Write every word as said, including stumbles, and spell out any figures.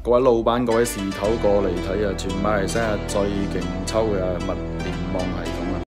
各位老闆、各位事頭過嚟睇下，全馬來西亞最勁抽嘅物聯網系統啊！